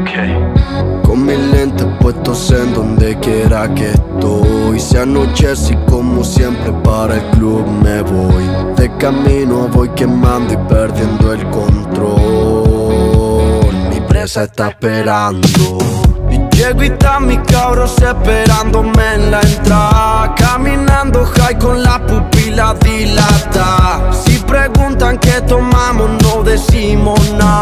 Con mis lentes puestos en donde quiera que estoy. Se anochece y como siempre para el club me voy. De camino voy quemando y perdiendo el control. Mi presa está esperando. Y llego y están mis cabros esperándome en la entrada. Caminando high con la pupila dilata. Si preguntan qué tomamos no decimos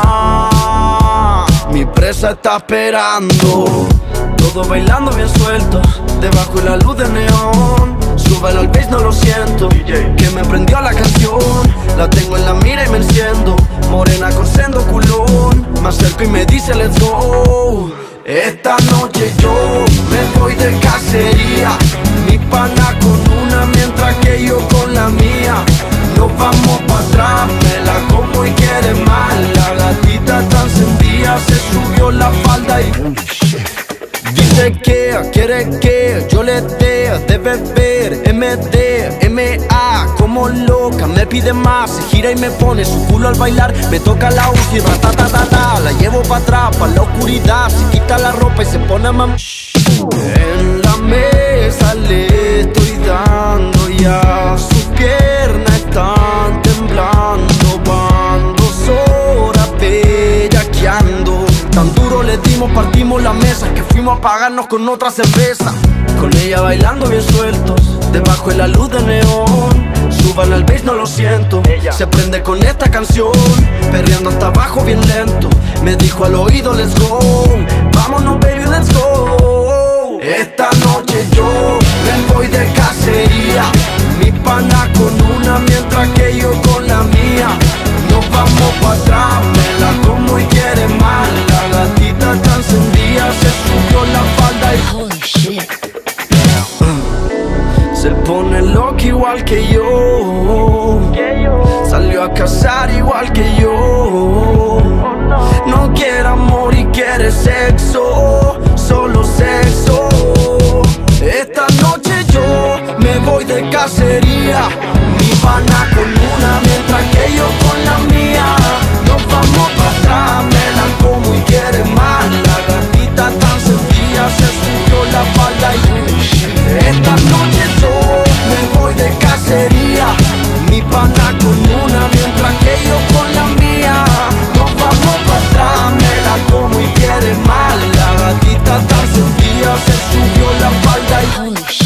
nada. Mi presa está esperando. Todos bailando bien sueltos, debajo de la luz de neón. Súbelo al bass, no lo siento, que me prendió la canción. La tengo en la mira y me enciendo. Morena con sendo culón. Me acerco y me dice let's go. Esta noche yo me voy de cacería. Mi pana con una mientras que yo con la mía. Nos vamos pa' atrás, me la como y quiere más. La gatita está encendida, se subió la falda y dice que quiere que yo le dé de beber. MDMA como loca, me pide más. Se gira y me pone su culo al bailar. Me toca la UCI, ratatatata. La llevo pa' atrás, pa' la oscuridad. Se quita la ropa y se pone a mam. En la mesa le estoy dando ya. Sus piernas están temblando. Van 2 horas bellaqueando. Tan duro le dimos, partimos la mesa, que fuimos a pagarnos con otra cerveza. Con ella bailando bien sueltos, debajo de la luz de neón. Suban al bass, no lo siento. Se prende con esta canción, perreando hasta abajo bien lento. Me dijo al oído let's go. Vámonos baby, let's go. Esta noche yo me voy de cacería. Mi pana con una mientras que yo con la mía. Nos vamos pa' atrás, me la como y quiere más. La gatita está encendida, se subió la falda y holy shit. Se pone loca igual que yo. Salió a cazar igual que yo. No quiere amor y quiere sexo, solo sexo. Esta noche yo me voy de cacería. Mi pana con una mientras que yo con la mía. Nos vamos para atrás, me la como y quiere más. La gatita tan encendida, se subió la falda y esta noche yo me voy de cacería. Mi pana con una mientras que yo con la mía. Nos vamos para atrás, me la como y quiere más. La gatita tan encendida, se subió la falda y